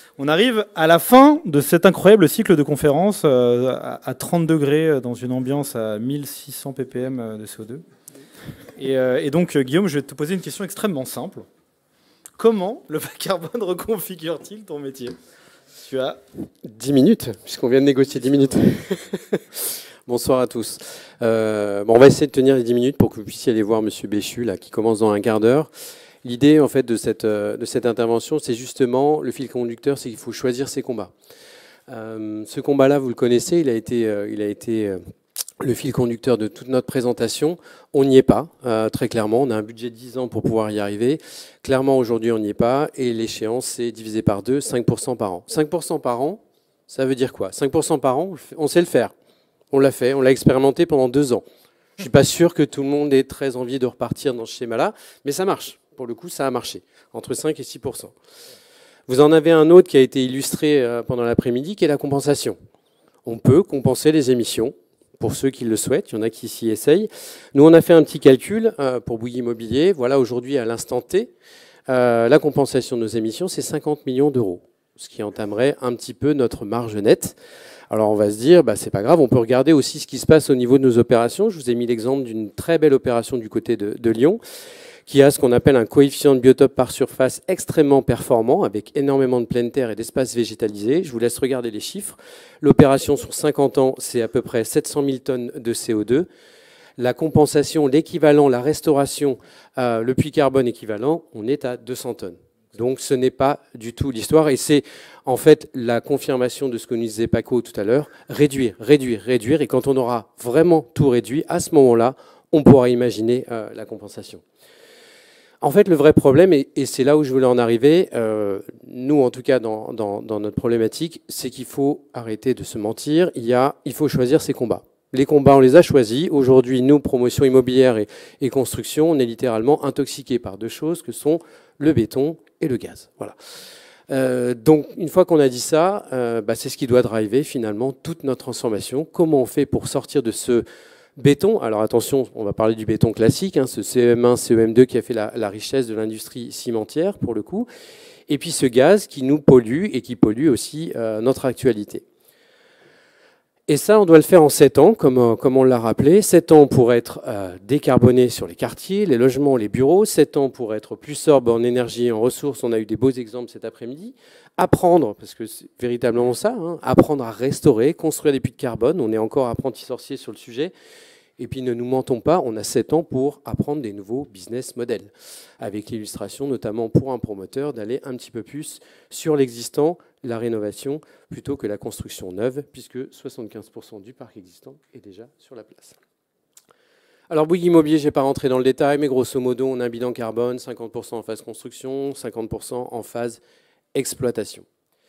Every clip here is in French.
On arrive à la fin de cet incroyable cycle de conférence à 30 degrés dans une ambiance à 1600 ppm de CO2. Et donc, Guillaume, je vais te poser une question extrêmement simple. Comment le bas carbone reconfigure-t-il ton métier? Tu as 10 minutes, puisqu'on vient de négocier 10 minutes. Bonsoir à tous. On va essayer de tenir les 10 minutes pour que vous puissiez aller voir Monsieur Béchu, là, qui commence dans un quart d'heure. L'idée, en fait, de cette intervention, c'est justement, le fil conducteur, c'est qu'il faut choisir ses combats. Ce combat-là, vous le connaissez, il a été le fil conducteur de toute notre présentation. On n'y est pas, très clairement. On a un budget de 10 ans pour pouvoir y arriver. Clairement, aujourd'hui, on n'y est pas. Et l'échéance, c'est divisé par 2, 5% par an. 5% par an, ça veut dire quoi? 5% par an, on sait le faire. On l'a fait, on l'a expérimenté pendant 2 ans. Je ne suis pas sûr que tout le monde ait très envie de repartir dans ce schéma-là, mais ça marche. Pour le coup, ça a marché, entre 5 et 6%. Vous en avez un autre qui a été illustré pendant l'après-midi, qui est la compensation. On peut compenser les émissions. Pour ceux qui le souhaitent, il y en a qui s'y essayent. Nous, on a fait un petit calcul pour Bouygues Immobilier. Voilà, aujourd'hui, à l'instant T, la compensation de nos émissions, c'est 50 millions d'euros, ce qui entamerait un petit peu notre marge nette. Alors, on va se dire, c'est pas grave, on peut regarder aussi ce qui se passe au niveau de nos opérations. Je vous ai mis l'exemple d'une très belle opération du côté de Lyon, qui a ce qu'on appelle un coefficient de biotope par surface extrêmement performant, avec énormément de pleine terre et d'espace végétalisé. Je vous laisse regarder les chiffres. L'opération sur 50 ans, c'est à peu près 700 000 tonnes de CO2. La compensation, l'équivalent, la restauration, le puits carbone équivalent, on est à 200 tonnes. Donc ce n'est pas du tout l'histoire. Et c'est en fait la confirmation de ce que nous disait Paco tout à l'heure. Réduire, réduire, réduire. Et quand on aura vraiment tout réduit, à ce moment-là, on pourra imaginer la compensation. En fait, le vrai problème, et c'est là où je voulais en arriver, nous en tout cas dans notre problématique, c'est qu'il faut arrêter de se mentir, il faut choisir ses combats. Les combats, on les a choisis. Aujourd'hui, nous, promotion immobilière et construction, on est littéralement intoxiqués par 2 choses que sont le béton et le gaz. Voilà. Donc, une fois qu'on a dit ça, c'est ce qui doit driver finalement toute notre transformation. Comment on fait pour sortir de ce béton? Alors attention, on va parler du béton classique, ce CM1, CEM2 qui a fait la richesse de l'industrie cimentière pour le coup, et puis ce gaz qui nous pollue et qui pollue aussi notre actualité. Et ça, on doit le faire en 7 ans, comme on l'a rappelé. 7 ans pour être décarboné sur les quartiers, les logements, les bureaux. 7 ans pour être plus sobre en énergie et en ressources. On a eu des beaux exemples cet après-midi. Apprendre, parce que c'est véritablement ça, apprendre à restaurer, construire des puits de carbone. On est encore apprentis sorciers sur le sujet. Et puis ne nous mentons pas, on a 7 ans pour apprendre des nouveaux business models, avec l'illustration notamment pour un promoteur d'aller un petit peu plus sur l'existant, la rénovation, plutôt que la construction neuve, puisque 75% du parc existant est déjà sur la place. Alors Bouygues Immobilier, je ne vais pas rentrer dans le détail, mais grosso modo, on a un bilan carbone, 50% en phase construction, 50% en phase exploitation.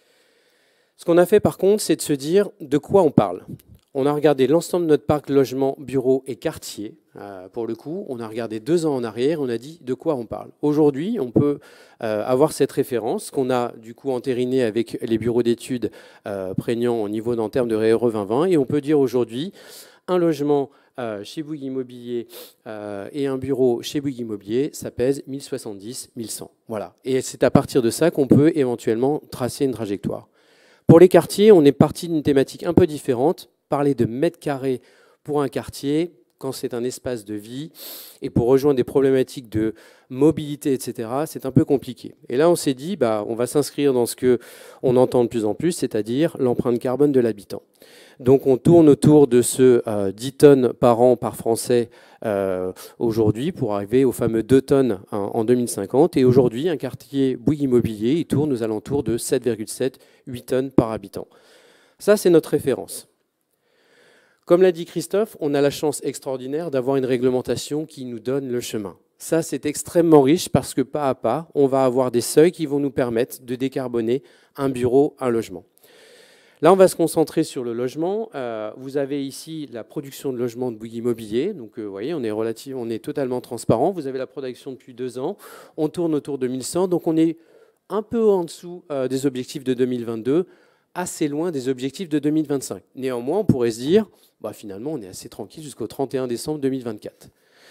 Ce qu'on a fait par contre, c'est de se dire de quoi on parle. On a regardé l'ensemble de notre parc logement, bureaux et quartiers. Pour le coup, on a regardé 2 ans en arrière, on a dit de quoi on parle. Aujourd'hui, on peut avoir cette référence qu'on a du coup entérinée avec les bureaux d'études prégnants au niveau en termes de RE 2020. Et on peut dire aujourd'hui, un logement chez Bouygues Immobilier et un bureau chez Bouygues Immobilier, ça pèse 1070, 1100. Voilà. Et c'est à partir de ça qu'on peut éventuellement tracer une trajectoire. Pour les quartiers, on est parti d'une thématique un peu différente. Parler de mètres carrés pour un quartier, quand c'est un espace de vie, et pour rejoindre des problématiques de mobilité, etc., c'est un peu compliqué. Et là, on s'est dit, on va s'inscrire dans ce qu'on entend de plus en plus, c'est-à-dire l'empreinte carbone de l'habitant. Donc, on tourne autour de ce 10 tonnes par an par Français aujourd'hui pour arriver aux fameux 2 tonnes en 2050. Et aujourd'hui, un quartier Bouygues Immobilier, il tourne aux alentours de 7,7, 8 tonnes par habitant. Ça, c'est notre référence. Comme l'a dit Christophe, on a la chance extraordinaire d'avoir une réglementation qui nous donne le chemin. Ça, c'est extrêmement riche parce que pas à pas, on va avoir des seuils qui vont nous permettre de décarboner un bureau, un logement. Là, on va se concentrer sur le logement. Vous avez ici la production de logements de Bouygues Immobilier. Donc, vous voyez, on est totalement transparent. Vous avez la production depuis 2 ans. On tourne autour de 1100. Donc, on est un peu en dessous des objectifs de 2022, assez loin des objectifs de 2025. Néanmoins, on pourrait se dire, finalement, on est assez tranquille jusqu'au 31 décembre 2024.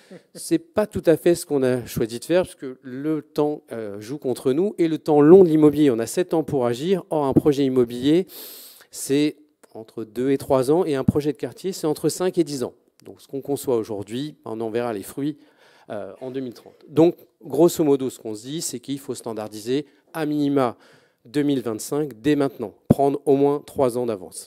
C'est pas tout à fait ce qu'on a choisi de faire, parce que le temps joue contre nous, et le temps long de l'immobilier. On a 7 ans pour agir. Or, un projet immobilier, c'est entre 2 et 3 ans, et un projet de quartier, c'est entre 5 et 10 ans. Donc, ce qu'on conçoit aujourd'hui, on en verra les fruits en 2030. Donc, grosso modo, ce qu'on se dit, c'est qu'il faut standardiser à minima 2025 dès maintenant, prendre au moins 3 ans d'avance.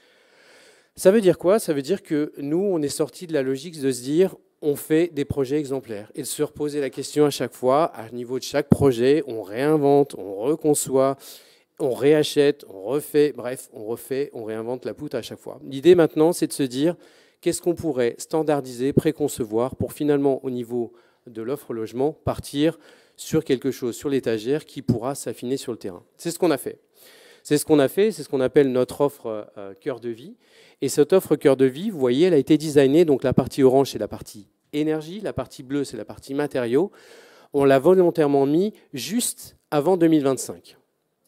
Ça veut dire quoi? Ça veut dire que nous, on est sorti de la logique de se dire on fait des projets exemplaires et de se reposer la question à chaque fois, à niveau de chaque projet, on réinvente, on reconçoit, on réachète, on refait, bref, on refait, on réinvente la poutre à chaque fois. L'idée maintenant, c'est de se dire qu'est-ce qu'on pourrait standardiser, préconcevoir pour finalement, au niveau de l'offre logement, partir sur quelque chose, sur l'étagère qui pourra s'affiner sur le terrain. C'est ce qu'on a fait. C'est ce qu'on a fait, c'est ce qu'on appelle notre offre cœur de vie. Et cette offre cœur de vie, vous voyez, elle a été designée, donc la partie orange, c'est la partie énergie, la partie bleue, c'est la partie matériaux. On l'a volontairement mis juste avant 2025.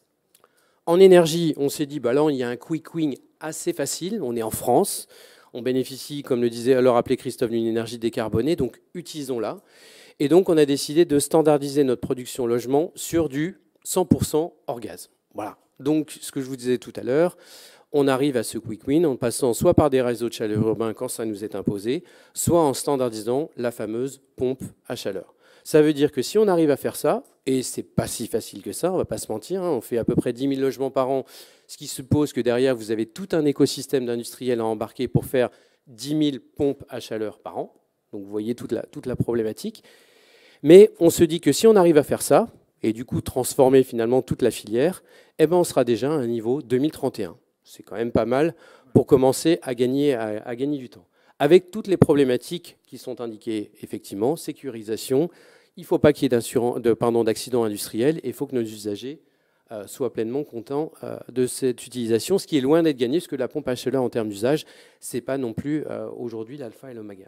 En énergie, on s'est dit, bah là, il y a un quick win assez facile, on est en France, on bénéficie, comme le disait alors appelé Christophe, d'une énergie décarbonée, donc utilisons-la. Et donc, on a décidé de standardiser notre production logement sur du 100% hors gaz. Voilà. Donc, ce que je vous disais tout à l'heure, on arrive à ce quick win en passant soit par des réseaux de chaleur urbains quand ça nous est imposé, soit en standardisant la fameuse pompe à chaleur. Ça veut dire que si on arrive à faire ça, et c'est pas si facile que ça, on va pas se mentir, hein, on fait à peu près 10 000 logements par an, ce qui suppose que derrière, vous avez tout un écosystème d'industriels à embarquer pour faire 10 000 pompes à chaleur par an. Donc vous voyez toute la problématique. Mais on se dit que si on arrive à faire ça, et du coup transformer finalement toute la filière, eh ben on sera déjà à un niveau 2031. C'est quand même pas mal pour commencer à gagner du temps. Avec toutes les problématiques qui sont indiquées, effectivement, sécurisation, il ne faut pas qu'il y ait d'accidents industriels, et il faut que nos usagers soient pleinement contents de cette utilisation, ce qui est loin d'être gagné, parce que la pompe à chaleur en termes d'usage, ce n'est pas non plus aujourd'hui l'alpha et l'oméga.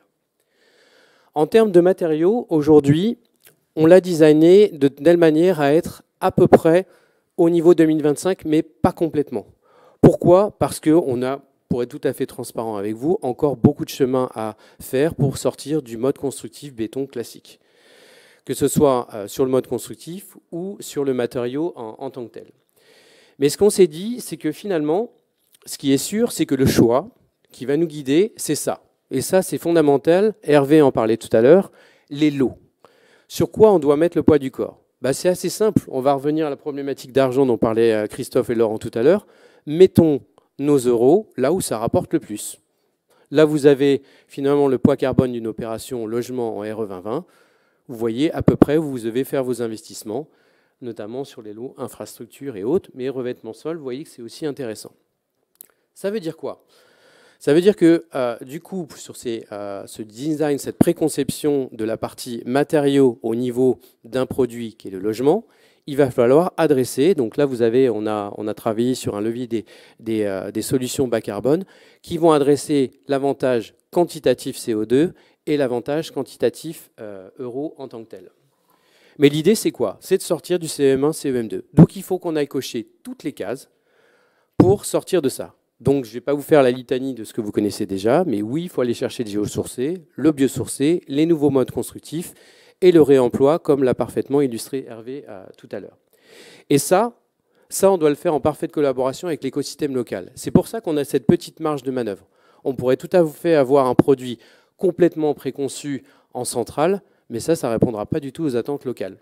En termes de matériaux, aujourd'hui, on l'a designé de telle manière à être à peu près au niveau 2025, mais pas complètement. Pourquoi? Parce qu'on a, pour être tout à fait transparent avec vous, encore beaucoup de chemin à faire pour sortir du mode constructif béton classique, que ce soit sur le mode constructif ou sur le matériau en tant que tel. Mais ce qu'on s'est dit, c'est que finalement, ce qui est sûr, c'est que le choix qui va nous guider, c'est ça. Et ça, c'est fondamental. Hervé en parlait tout à l'heure, les lots. Sur quoi on doit mettre le poids du corps? C'est assez simple. On va revenir à la problématique d'argent dont parlaient Christophe et Laurent tout à l'heure. Mettons nos euros là où ça rapporte le plus. Là, vous avez finalement le poids carbone d'une opération logement en RE 2020. Vous voyez à peu près où vous devez faire vos investissements, notamment sur les lots infrastructures et autres, mais revêtement sol, vous voyez que c'est aussi intéressant. Ça veut dire quoi? Ça veut dire que, du coup, sur ce design, cette préconception de la partie matériaux au niveau d'un produit qui est le logement, il va falloir adresser, donc là, on a travaillé sur un levier des solutions bas carbone qui vont adresser l'avantage quantitatif CO2 et l'avantage quantitatif euro en tant que tel. Mais l'idée, c'est quoi? C'est de sortir du CEM1, CEM2. Donc, il faut qu'on aille cocher toutes les cases pour sortir de ça. Donc, je ne vais pas vous faire la litanie de ce que vous connaissez déjà, mais oui, il faut aller chercher le géosourcé, le biosourcé, les nouveaux modes constructifs et le réemploi, comme l'a parfaitement illustré Hervé tout à l'heure. Et ça, on doit le faire en parfaite collaboration avec l'écosystème local. C'est pour ça qu'on a cette petite marge de manœuvre. On pourrait tout à fait avoir un produit complètement préconçu en centrale, mais ça ne répondra pas du tout aux attentes locales,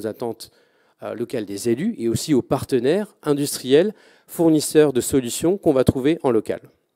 locales des élus et aussi aux partenaires industriels, fournisseurs de solutions qu'on va trouver en local.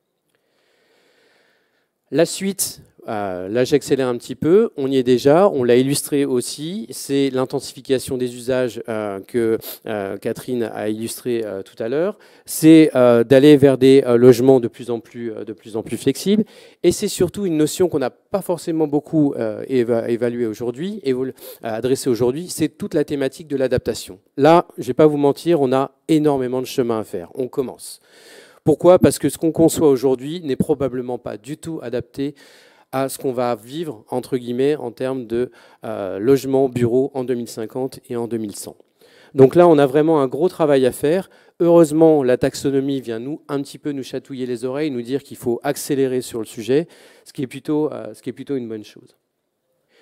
La suite, là j'accélère un petit peu, on y est déjà, on l'a illustré aussi, c'est l'intensification des usages que Catherine a illustré tout à l'heure, c'est d'aller vers des logements de plus en plus flexibles, et c'est surtout une notion qu'on n'a pas forcément beaucoup évaluée aujourd'hui, adressée aujourd'hui, c'est toute la thématique de l'adaptation. Là, je ne vais pas vous mentir, on a énormément de chemin à faire, on commence. Pourquoi? Parce que ce qu'on conçoit aujourd'hui n'est probablement pas du tout adapté à ce qu'on va vivre, entre guillemets, en termes de logement, bureau en 2050 et en 2100. Donc là, on a vraiment un gros travail à faire. Heureusement, la taxonomie vient un petit peu nous chatouiller les oreilles, nous dire qu'il faut accélérer sur le sujet, ce qui est plutôt une bonne chose.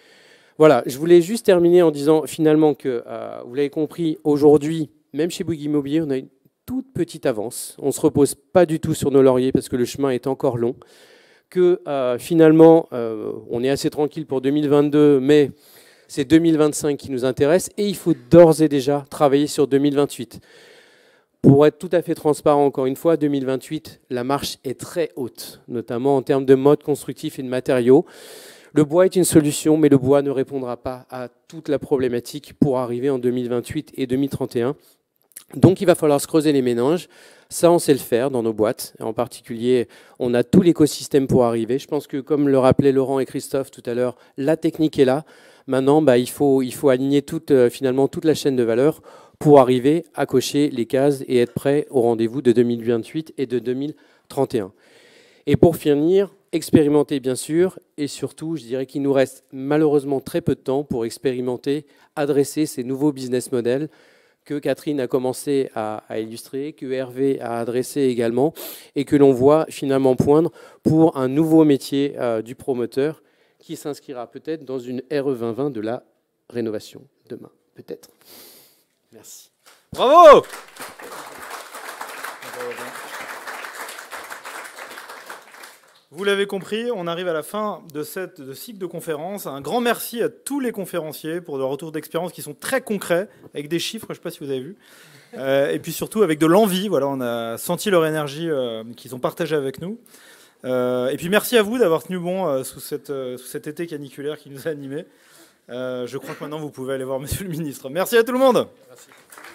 Voilà, je voulais juste terminer en disant finalement que, vous l'avez compris, aujourd'hui, même chez Bouygues Immobilier, on a une toute petite avance. On ne se repose pas du tout sur nos lauriers parce que le chemin est encore long. Que finalement, on est assez tranquille pour 2022, mais c'est 2025 qui nous intéresse et il faut d'ores et déjà travailler sur 2028. Pour être tout à fait transparent, encore une fois, 2028, la marche est très haute, notamment en termes de mode constructif et de matériaux. Le bois est une solution, mais le bois ne répondra pas à toute la problématique pour arriver en 2028 et 2031. Donc il va falloir se creuser les méninges. Ça, on sait le faire dans nos boîtes. En particulier, on a tout l'écosystème pour arriver. Je pense que, comme le rappelaient Laurent et Christophe tout à l'heure, la technique est là. Maintenant, il faut aligner finalement toute la chaîne de valeur pour arriver à cocher les cases et être prêt au rendez-vous de 2028 et de 2031. Et pour finir, expérimenter bien sûr, et surtout, je dirais qu'il nous reste malheureusement très peu de temps pour expérimenter, adresser ces nouveaux business models que Catherine a commencé à illustrer, que Hervé a adressé également, et que l'on voit finalement poindre pour un nouveau métier du promoteur qui s'inscrira peut-être dans une RE 2020 de la rénovation demain, peut-être. Merci. Bravo! Vous l'avez compris, on arrive à la fin de ce cycle de conférences. Un grand merci à tous les conférenciers pour leurs retours d'expérience qui sont très concrets, avec des chiffres, je ne sais pas si vous avez vu. Et puis surtout avec de l'envie. Voilà, on a senti leur énergie qu'ils ont partagée avec nous. Et puis merci à vous d'avoir tenu bon sous cet été caniculaire qui nous a animés. Je crois que maintenant vous pouvez aller voir Monsieur le Ministre. Merci à tout le monde. Merci.